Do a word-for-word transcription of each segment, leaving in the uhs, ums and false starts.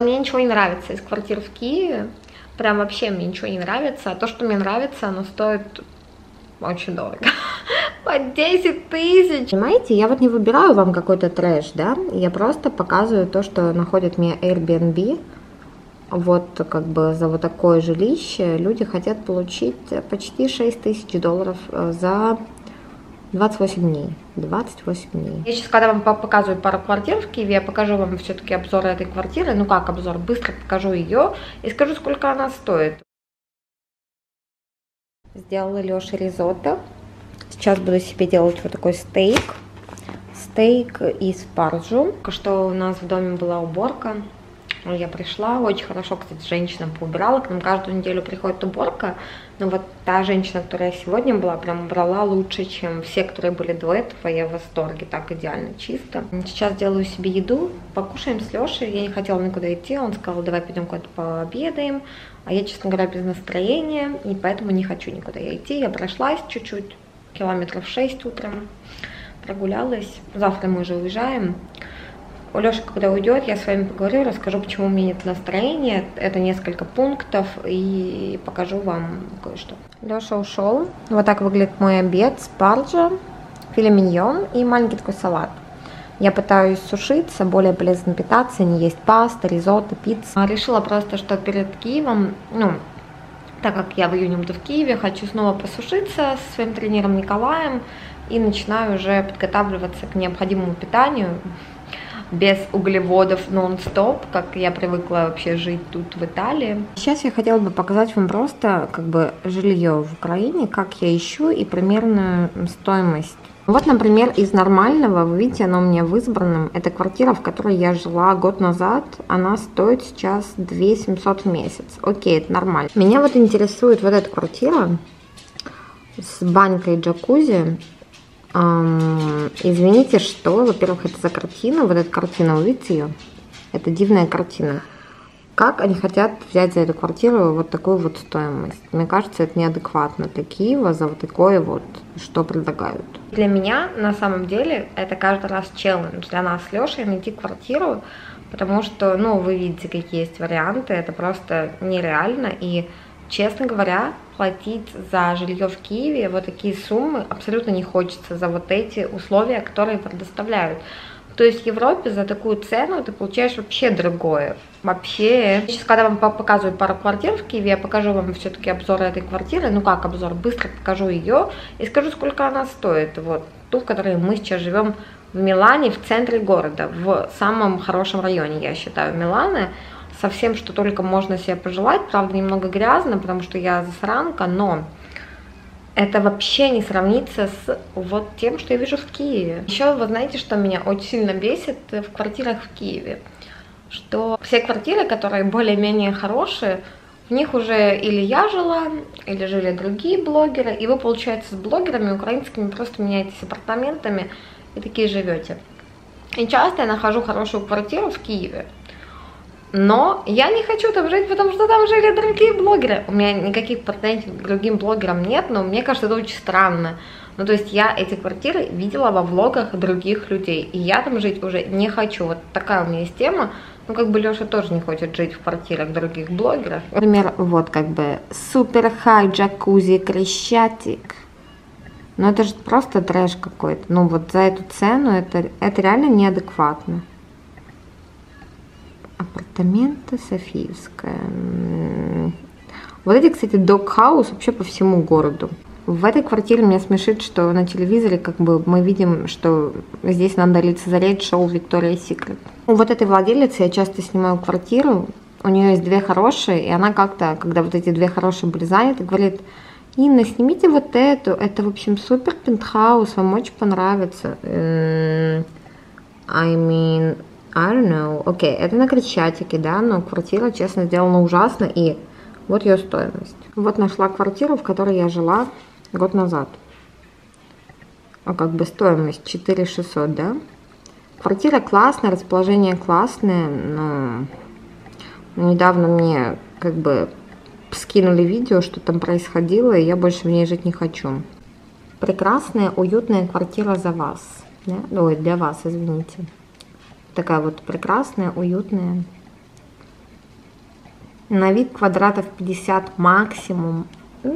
Мне ничего не нравится из квартир в Киеве, прям вообще мне ничего не нравится, а то, что мне нравится, оно стоит очень дорого, по десять тысяч. Понимаете, я вот не выбираю вам какой-то трэш, да, я просто показываю то, что находит мне Airbnb. Вот как бы за вот такое жилище люди хотят получить почти шесть тысяч долларов за двадцать восемь дней. двадцать восемь дней. Я сейчас, когда вам показываю пару квартир в Киеве, я покажу вам все-таки обзор этой квартиры. Ну как обзор? Быстро покажу ее и скажу, сколько она стоит. Сделала Лёша ризотто. Сейчас буду себе делать вот такой стейк. Стейк из спаржу. Что у нас в доме была уборка. Я пришла, очень хорошо, кстати, женщина поубирала, к нам каждую неделю приходит уборка, но вот та женщина, которая сегодня была, прям убрала лучше, чем все, которые были до этого, я в восторге, так идеально чисто. Сейчас делаю себе еду, покушаем с Лешей, я не хотела никуда идти, он сказал, давай пойдем куда-то пообедаем, а я, честно говоря, без настроения, и поэтому не хочу никуда идти, я прошлась чуть-чуть, километров шесть утром, прогулялась, завтра мы уже уезжаем. У Лёши, когда уйдет, я с вами поговорю, расскажу, почему у меня нет настроения. Это несколько пунктов и покажу вам кое-что. Лёша ушел. Вот так выглядит мой обед. Спаржа, филе миньон и маленький такой салат. Я пытаюсь сушиться, более полезно питаться, не есть паста, ризотто, пицца. Решила просто, что перед Киевом, ну, так как я в июне буду в Киеве, хочу снова посушиться со своим тренером Николаем и начинаю уже подготавливаться к необходимому питанию. Без углеводов нон-стоп, как я привыкла вообще жить тут, в Италии. Сейчас я хотела бы показать вам просто как бы жилье в Украине, как я ищу и примерную стоимость. Вот, например, из нормального, вы видите, оно у меня в избранном. Это квартира, в которой я жила год назад. Она стоит сейчас две тысячи семьсот в месяц. Окей, это нормально. Меня вот интересует вот эта квартира с банькой джакузи. Um, извините, что, во-первых, это за картина, вот эта картина, вы видите ее? Это дивная картина. Как они хотят взять за эту квартиру вот такую вот стоимость? Мне кажется, это неадекватно для Киева за вот такое вот, что предлагают. Для меня, на самом деле, это каждый раз челлендж для нас с Лешей найти квартиру, потому что, ну, вы видите, какие есть варианты, это просто нереально, и, честно говоря, платить за жилье в Киеве вот такие суммы абсолютно не хочется за вот эти условия, которые предоставляют. То есть в Европе за такую цену ты получаешь вообще другое. Вообще. Сейчас, когда вам показываю пару квартир в Киеве, я покажу вам все-таки обзор этой квартиры. Ну как обзор? Быстро покажу ее и скажу, сколько она стоит. Вот ту, в которой мы сейчас живем в Милане, в центре города, в самом хорошем районе, я считаю, Милана. Со всем, что только можно себе пожелать. Правда, немного грязно, потому что я засранка, но это вообще не сравнится с вот тем, что я вижу в Киеве. Еще вы знаете, что меня очень сильно бесит в квартирах в Киеве? Что все квартиры, которые более-менее хорошие, в них уже или я жила, или жили другие блогеры, и вы, получается, с блогерами украинскими просто меняетесь апартаментами и такие живете. И часто я нахожу хорошую квартиру в Киеве, но я не хочу там жить, потому что там жили другие блогеры. У меня никаких претензий к другим блогерам нет, но мне кажется, это очень странно. Ну, то есть я эти квартиры видела во влогах других людей, и я там жить уже не хочу. Вот такая у меня есть тема. Ну, как бы Леша тоже не хочет жить в квартирах других блогеров. Например, вот как бы супер хай джакузи Крещатик. Ну, это же просто трэш какой-то. Ну, вот за эту цену это, это реально неадекватно. Апартаменты Софиевская. Вот эти, кстати, док-хаус вообще по всему городу. В этой квартире меня смешит, что на телевизоре как бы мы видим, что здесь надо лицезреть шоу Victoria's Secret. У вот этой владелицы я часто снимаю квартиру, у нее есть две хорошие, и она как-то, когда вот эти две хорошие были заняты, говорит: Инна, снимите вот эту, это, в общем, супер пентхаус, вам очень понравится. I mean... I don't know. Окей, okay, это на Крещатике, да, но квартира, честно, сделана ужасно, и вот ее стоимость. Вот нашла квартиру, в которой я жила год назад. А как бы стоимость четыре тысячи шестьсот, да? Квартира классная, расположение классное, но недавно мне как бы скинули видео, что там происходило, и я больше в ней жить не хочу. Прекрасная, уютная квартира за вас. Да? Ой, для вас, извините. Такая вот прекрасная, уютная. На вид квадратов пятьдесят максимум.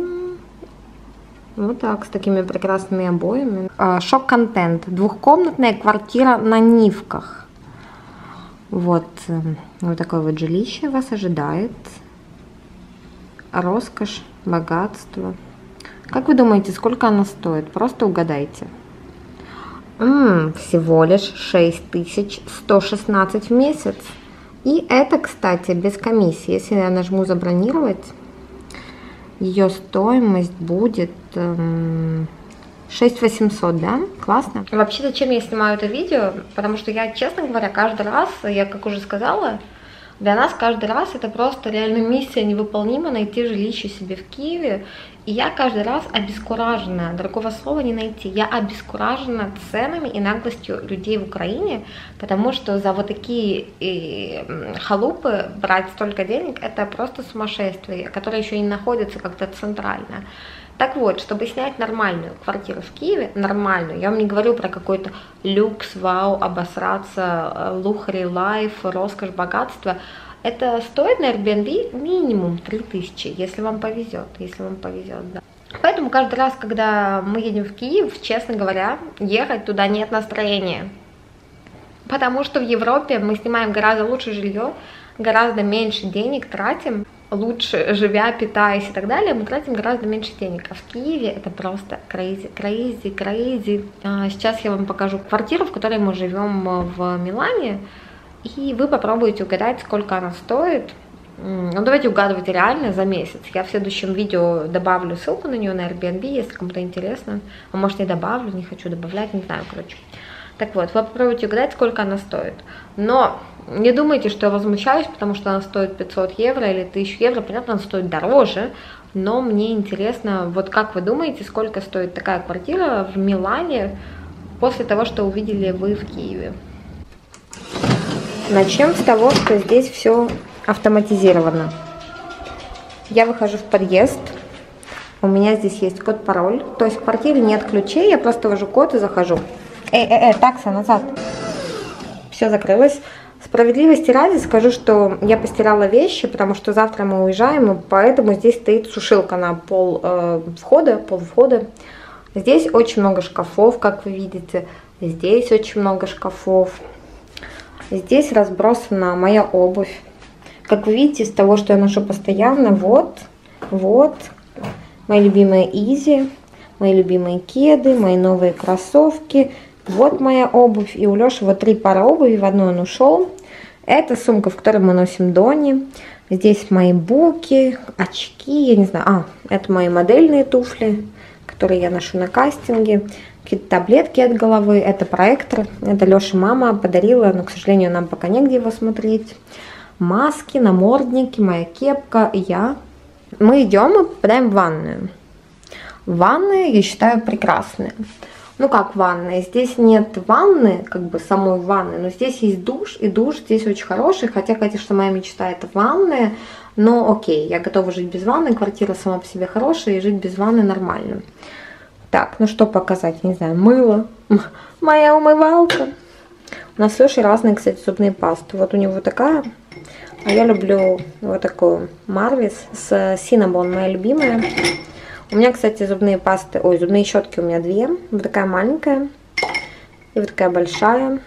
Вот так, с такими прекрасными обоями. Шок-контент. Двухкомнатная квартира на Нивках. Вот, вот такое вот жилище вас ожидает. Роскошь, богатство. Как вы думаете, сколько она стоит? Просто угадайте. М-м, всего лишь шесть тысяч сто шестнадцать в месяц. И это, кстати, без комиссии. Если я нажму забронировать, ее стоимость будет эм, шесть тысяч восемьсот, да? Классно. Вообще, зачем я снимаю это видео? Потому что я, честно говоря, каждый раз, я как уже сказала, для нас каждый раз это просто реально миссия невыполнима найти жилище себе в Киеве. И я каждый раз обескуражена, другого слова не найти, я обескуражена ценами и наглостью людей в Украине, потому что за вот такие и, халупы брать столько денег, это просто сумасшествие, которое еще и находится как-то центрально. Так вот, чтобы снять нормальную квартиру в Киеве, нормальную, я вам не говорю про какой-то люкс, вау, обосраться, лухари, лайф, роскошь, богатство, это стоит на Airbnb минимум три тысячи, если вам повезет, если вам повезет, да. Поэтому каждый раз, когда мы едем в Киев, честно говоря, ехать туда нет настроения. Потому что в Европе мы снимаем гораздо лучше жилье, гораздо меньше денег тратим, лучше живя, питаясь и так далее, мы тратим гораздо меньше денег. А в Киеве это просто crazy, crazy, crazy. Сейчас я вам покажу квартиру, в которой мы живем в Милане. И вы попробуете угадать, сколько она стоит. Ну, давайте угадывать реально за месяц. Я в следующем видео добавлю ссылку на нее на Airbnb, если кому-то интересно. А может, не добавлю, не хочу добавлять, не знаю, короче. Так вот, вы попробуйте угадать, сколько она стоит. Но не думайте, что я возмущаюсь, потому что она стоит пятьсот евро или тысячу евро. Понятно, она стоит дороже. Но мне интересно, вот как вы думаете, сколько стоит такая квартира в Милане после того, что увидели вы в Киеве? Начнем с того, что здесь все автоматизировано. Я выхожу в подъезд, у меня здесь есть код-пароль, то есть в квартире нет ключей, я просто ввожу код и захожу. Эй, эй, эй, такса, назад. Все закрылось. Справедливости ради скажу, что я постирала вещи, потому что завтра мы уезжаем, и поэтому здесь стоит сушилка на пол э, входа, пол входа. Здесь очень много шкафов, как вы видите, здесь очень много шкафов. Здесь разбросана моя обувь. Как вы видите, из того, что я ношу постоянно, вот, вот, мои любимые Изи, мои любимые кеды, мои новые кроссовки. Вот моя обувь. И у Леши вот три пары обуви, в одну он ушел. Это сумка, в которой мы носим Дони. Здесь мои буки, очки, я не знаю. А, это мои модельные туфли, которые я ношу на кастинге. Какие-то таблетки от головы, это проектор, это Леша мама подарила, но, к сожалению, нам пока негде его смотреть. Маски, намордники, моя кепка, я. Мы идем и попадаем в ванную. Ванная, я считаю, прекрасная. Ну как ванная, здесь нет ванны, как бы самой ванны, но здесь есть душ, и душ здесь очень хороший, хотя, конечно, моя мечта это ванная, но окей, я готова жить без ванны, квартира сама по себе хорошая, и жить без ванны нормально. Так, ну что показать, не знаю, мыло, моя умывалка. У нас с Лешей разные, кстати, зубные пасты. Вот у него такая, а я люблю вот такую Marvis с Cinnabon, моя любимая. У меня, кстати, зубные пасты, ой, зубные щетки у меня две. Вот такая маленькая и вот такая большая.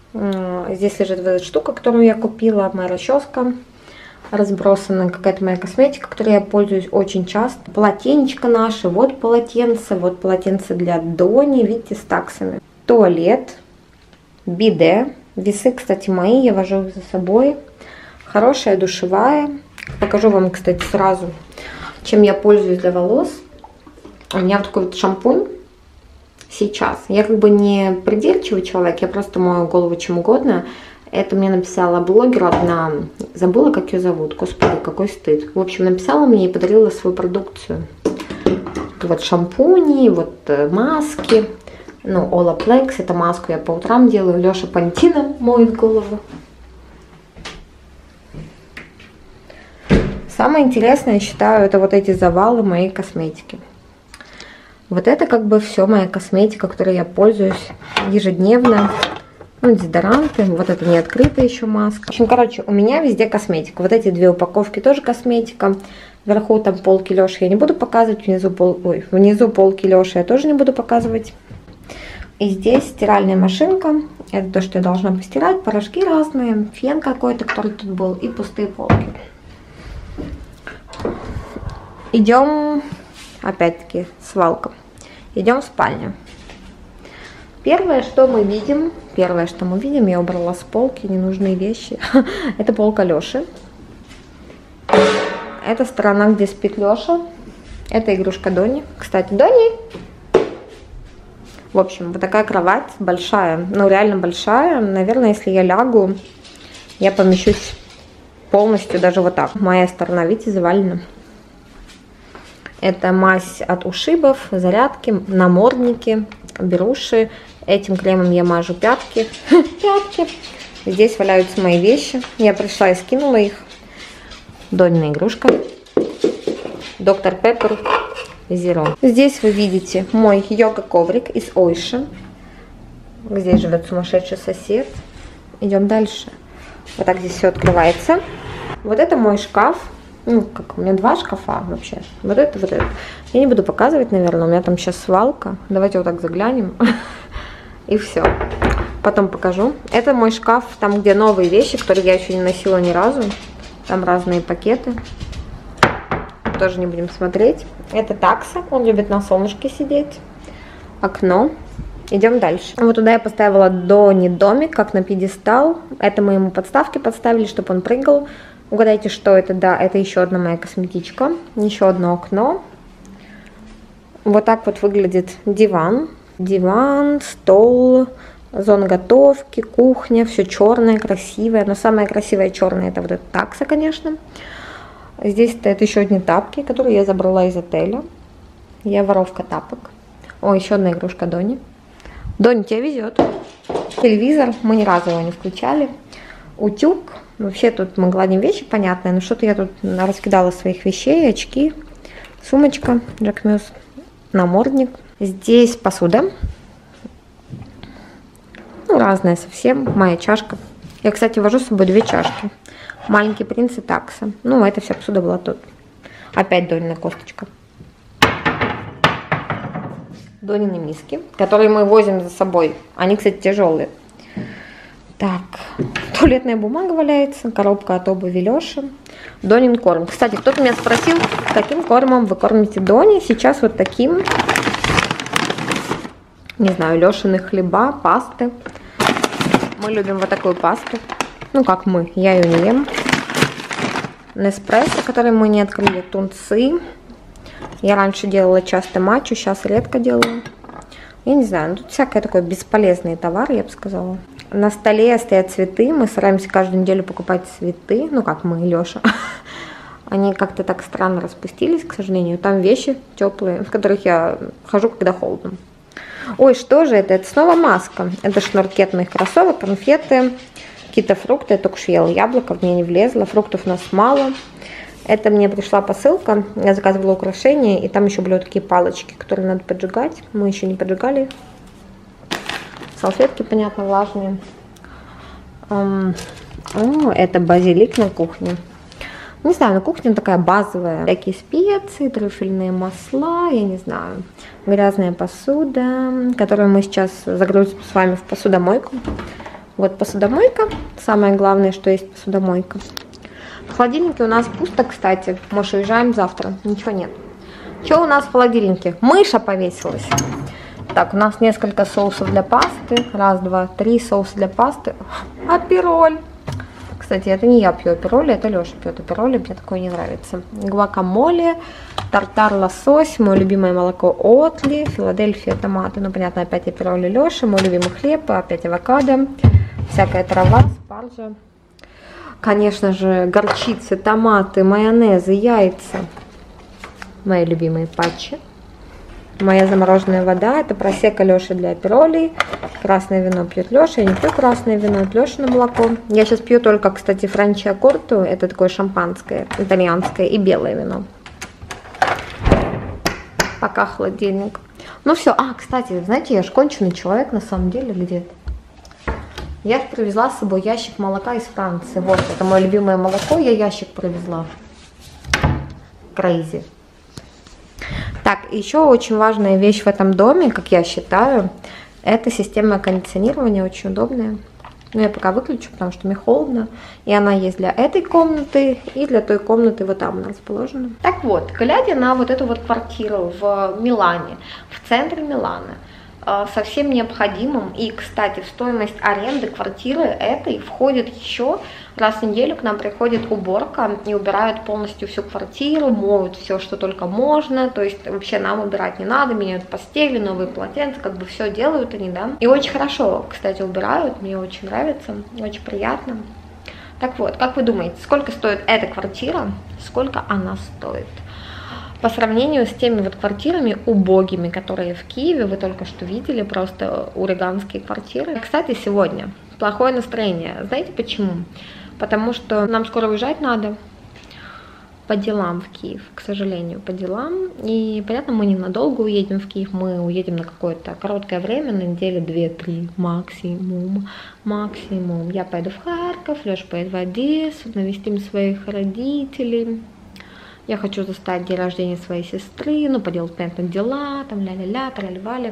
Здесь лежит вот эта штука, которую я купила, моя расческа. Разбросана какая-то моя косметика, которой я пользуюсь очень часто. Полотенечко наше, вот полотенце, вот полотенце для Дони, видите, с таксами. Туалет, биде, весы, кстати, мои, я вожу их за собой. Хорошая душевая. Покажу вам, кстати, сразу, чем я пользуюсь для волос. У меня вот такой вот шампунь сейчас. Я как бы не придирчивый человек, я просто мою голову чем угодно. Это мне написала блогер одна, забыла, как ее зовут, господи, какой стыд. В общем, написала мне и подарила свою продукцию. Вот шампуни, вот маски, ну, Olaplex, это маску я по утрам делаю, Леша Пантина моет голову. Самое интересное, я считаю, это вот эти завалы моей косметики. Вот это как бы все моя косметика, которой я пользуюсь ежедневно. Ну, дезодоранты. Вот это не открытая еще маска. В общем, короче, у меня везде косметика. Вот эти две упаковки тоже косметика. Вверху там полки Лёши я не буду показывать. Внизу, пол... Ой, внизу полки Лёши я тоже не буду показывать. И здесь стиральная машинка. Это то, что я должна постирать. Порошки разные. Фен какой-то, который тут был. И пустые полки. Идем, опять-таки, свалка. Идем в спальню. Первое, что мы видим, первое, что мы видим, я убрала с полки ненужные вещи. Это полка Лёши. Это сторона, где спит Лёша. Это игрушка Дони. Кстати, Дони! В общем, вот такая кровать большая, ну реально большая. Наверное, если я лягу, я помещусь полностью даже вот так. Моя сторона, видите, завалена. Это мазь от ушибов, зарядки, намордники, беруши. Этим кремом я мажу пятки. Пятки. Здесь валяются мои вещи. Я пришла и скинула их. Донина игрушка. Доктор Пеппер Зеро. Здесь вы видите мой йога-коврик из Ойши. Здесь живет сумасшедший сосед. Идем дальше. Вот так здесь все открывается. Вот это мой шкаф. Ну, как у меня два шкафа вообще. Вот это, вот это. Я не буду показывать, наверное, у меня там сейчас свалка. Давайте вот так заглянем. И все. Потом покажу. Это мой шкаф, там, где новые вещи, которые я еще не носила ни разу. Там разные пакеты. Тоже не будем смотреть. Это такса. Он любит на солнышке сидеть. Окно. Идем дальше. Вот туда я поставила Дони домик, как на пьедестал. Это мы ему подставки подставили, чтобы он прыгал. Угадайте, что это? Да, это еще одна моя косметичка. Еще одно окно. Вот так вот выглядит диван. Диван, стол, зона готовки, кухня. Все черное, красивое. Но самое красивое черное — это вот эта такса, конечно. Здесь стоят еще одни тапки, которые я забрала из отеля. Я воровка тапок. О, еще одна игрушка Дони. Дони, тебе везет. Телевизор. Мы ни разу его не включали. Утюг. Вообще тут мы гладим вещи, понятные, но что-то я тут раскидала своих вещей, очки, сумочка, Джек Мюс, намордник. Здесь посуда. Ну, разная совсем. Моя чашка. Я, кстати, вожу с собой две чашки. Маленький принц и такса. Ну, эта вся посуда была тут. Опять Донина косточка. Донины миски, которые мы возим за собой. Они, кстати, тяжелые. Так, туалетная бумага валяется, коробка от обуви Лёши, Донин корм. Кстати, кто-то меня спросил, каким кормом вы кормите Дони. Сейчас вот таким, не знаю, Лёшины хлеба, пасты. Мы любим вот такую пасту. Ну, как мы, я ее не ем. Неспрессо, который мы не открыли, тунцы. Я раньше делала часто матчу, сейчас редко делаю. Я не знаю, тут всякое такое бесполезный товар, я бы сказала. На столе стоят цветы, мы стараемся каждую неделю покупать цветы, ну как мы, Лёша. Они как-то так странно распустились, к сожалению. Там вещи теплые, в которых я хожу, когда холодно. Ой, что же это? Это снова маска. Это шнурки от моих кроссовок, конфеты, какие-то фрукты. Я только что ела яблоко, в меня не влезло. Фруктов у нас мало. Это мне пришла посылка, я заказывала украшения, и там еще были вот такие палочки, которые надо поджигать. Мы еще не поджигали. Салфетки, понятно, влажные. Эм, о, это базилик на кухне. Не знаю, на кухне такая базовая. Всякие специи, трюфельные масла, я не знаю. Грязная посуда, которую мы сейчас загрузим с вами в посудомойку. Вот посудомойка. Самое главное, что есть посудомойка. В холодильнике у нас пусто, кстати. Может, уезжаем завтра. Ничего нет. Что у нас в холодильнике? Мыша повесилась. Так, у нас несколько соусов для пасты. Раз, два, три соуса для пасты. Апероль. Кстати, это не я пью апероль, это Леша пьет апероль. Мне такое не нравится. Гуакамоле, тартар лосось, мое любимое молоко Отли, Филадельфия томаты. Ну, понятно, опять апероль и Леша. Мой любимый хлеб, опять авокадо. Всякая трава, спаржа. Конечно же, горчицы, томаты, майонезы, яйца. Мои любимые патчи. Моя замороженная вода. Это просека Лёши для аперолей. Красное вино пьет Лёша. Я не пью красное вино, это Лёшино молоко. Я сейчас пью только, кстати, франчиакорту. Это такое шампанское, итальянское, и белое вино. Пока холодильник. Ну все. А, кстати, знаете, я ж конченый человек на самом деле где-то. Я привезла с собой ящик молока из Франции. Вот, это мое любимое молоко, я ящик привезла. Crazy. Так, еще очень важная вещь в этом доме, как я считаю, это система кондиционирования, очень удобная. Но я пока выключу, потому что мне холодно. И она есть для этой комнаты и для той комнаты, вот там она расположена. Так вот, глядя на вот эту вот квартиру в Милане, в центре Милана, совсем необходимым, и, кстати, в стоимость аренды квартиры этой входит еще раз в неделю к нам приходит уборка и убирают полностью всю квартиру, моют все, что только можно, то есть вообще нам убирать не надо, меняют постели, новые полотенца, как бы все делают они, да, и очень хорошо, кстати, убирают, мне очень нравится, очень приятно. Так вот, как вы думаете, сколько стоит эта квартира, сколько она стоит? По сравнению с теми вот квартирами убогими, которые в Киеве, вы только что видели, просто ураганские квартиры. Кстати, сегодня плохое настроение. Знаете почему? Потому что нам скоро уезжать надо по делам в Киев, к сожалению, по делам. И, понятно, мы ненадолго уедем в Киев, мы уедем на какое-то короткое время, на неделю, две-три максимум, максимум. Я поеду в Харьков, Леша поедет в Одессу, навестим своих родителей. Я хочу застать день рождения своей сестры, ну, поделать, понятно, дела, там, ля-ля-ля, трали-вали.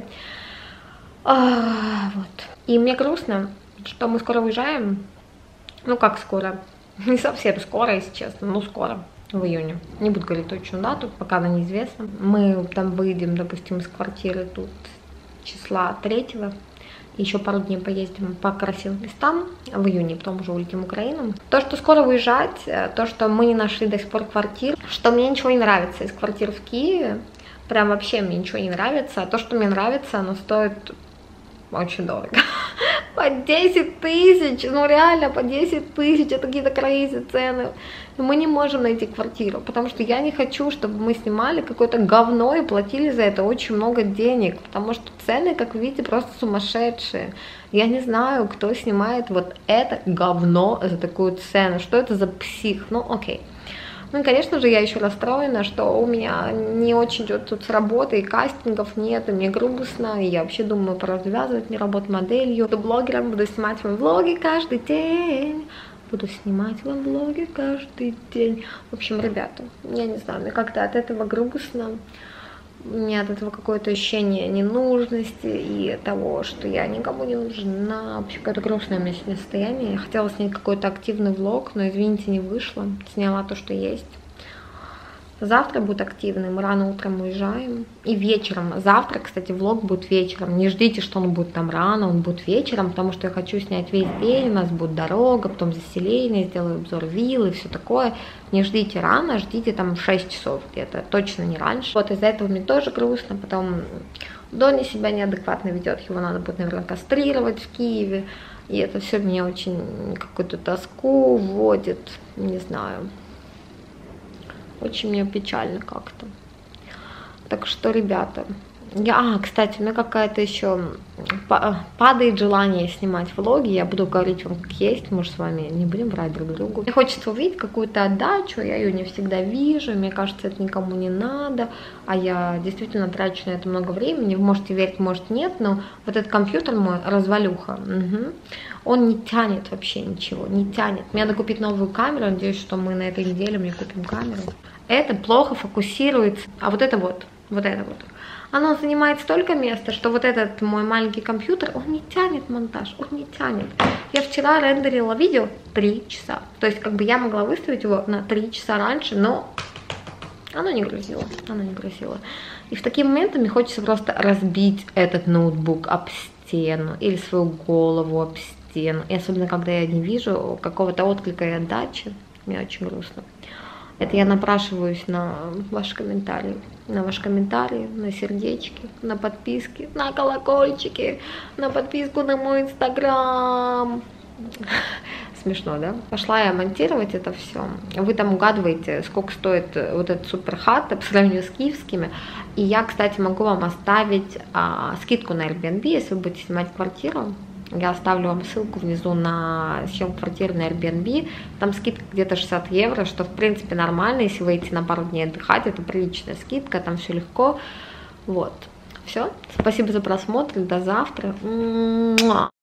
А, вот. И мне грустно, что мы скоро уезжаем. Ну, как скоро? Не совсем скоро, если честно, ну, скоро, в июне. Не буду говорить точную дату, пока она неизвестна. Мы там выйдем, допустим, из квартиры тут числа третьего. Еще пару дней поездим по красивым местам в июне, потом уже улетим в Украину. То, что скоро уезжать, то, что мы не нашли до сих пор квартир, что мне ничего не нравится из квартир в Киеве, прям вообще мне ничего не нравится. А то, что мне нравится, оно стоит очень дорого. По десять тысяч, ну реально, по десять тысяч, это какие-то крейзи цены. Но мы не можем найти квартиру, потому что я не хочу, чтобы мы снимали какое-то говно и платили за это очень много денег, потому что цены, как вы видите, просто сумасшедшие. Я не знаю, кто снимает вот это говно за такую цену, что это за псих, ну окей. Ну и, конечно же, я еще расстроена, что у меня не очень идет тут с работы, и кастингов нет, и мне грустно, и я вообще думаю поразвязывать, не работать моделью. Буду блогером, буду снимать вам влоги каждый день, буду снимать вам влоги каждый день. В общем, ребята, я не знаю, мне как-то от этого грустно. У меня от этого какое-то ощущение ненужности и того, что я никому не нужна. Вообще, какое-то грустное у меня сегодня состояние. Я хотела снять какой-то активный влог, но, извините, не вышло. Сняла то, что есть. Завтра будет активный, мы рано утром уезжаем. И вечером. Завтра, кстати, влог будет вечером. Не ждите, что он будет там рано, он будет вечером, потому что я хочу снять весь день. У нас будет дорога, потом заселение, сделаю обзор виллы, все такое. Не ждите рано, ждите там в шесть часов где-то, точно не раньше. Вот из-за этого мне тоже грустно, потом Доня себя неадекватно ведет, его надо будет, наверное, кастрировать в Киеве. И это все меня очень какую-то тоску вводит, не знаю. Очень мне печально как-то. Так что, ребята, я, а, кстати, у меня какая-то еще падает желание снимать влоги. Я буду говорить вам как есть, может, с вами не будем врать друг другу. Мне хочется увидеть какую-то отдачу, я ее не всегда вижу, мне кажется, это никому не надо, а я действительно трачу на это много времени. Вы можете верить, может, нет, но вот этот компьютер мой, развалюха, угу, он не тянет вообще ничего, не тянет. Мне надо купить новую камеру, надеюсь, что мы на этой неделе мне купим камеру. Это плохо фокусируется, а вот это вот, вот это вот. Оно занимает столько места, что вот этот мой маленький компьютер, он не тянет монтаж, он не тянет. Я вчера рендерила видео три часа. То есть как бы я могла выставить его на три часа раньше, но оно не грузило, оно не грузило. И в такие моменты мне хочется просто разбить этот ноутбук об стену или свою голову об стену. И особенно когда я не вижу какого-то отклика и отдачи, мне очень грустно. Это я напрашиваюсь на ваши комментарии, на ваши комментарии, на сердечки, на подписки, на колокольчики, на подписку на мой инстаграм. Смешно, да? Пошла я монтировать это все. Вы там угадываете, сколько стоит вот этот суперхат по сравнению с киевскими. И я, кстати, могу вам оставить а, скидку на Airbnb, если вы будете снимать квартиру. Я оставлю вам ссылку внизу на съемку квартиры на Airbnb. Там скидка где-то шестьдесят евро, что в принципе нормально. Если вы идете на пару дней отдыхать, это приличная скидка, там все легко. Вот. Все. Спасибо за просмотр. До завтра.